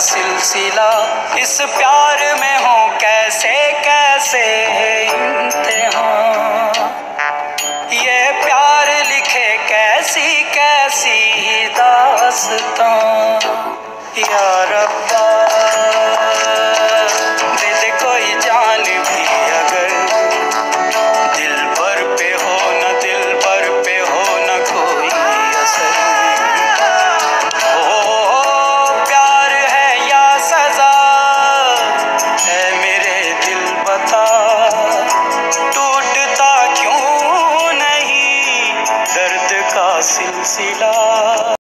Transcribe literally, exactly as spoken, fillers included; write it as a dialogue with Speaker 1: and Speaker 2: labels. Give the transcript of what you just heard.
Speaker 1: सिलसिला, इस प्यार में हो कैसे कैसे इम्तिहान। ये प्यार लिखे कैसी कैसी दास्तां। या रब्बा दे दे कोई जान भी अगर, दिल भर पे हो न दिल भर पे हो न कोई असर। ओ प्यार है या सजा है मेरे दिल बता, टूटता क्यों नहीं दर्द का सिलसिला।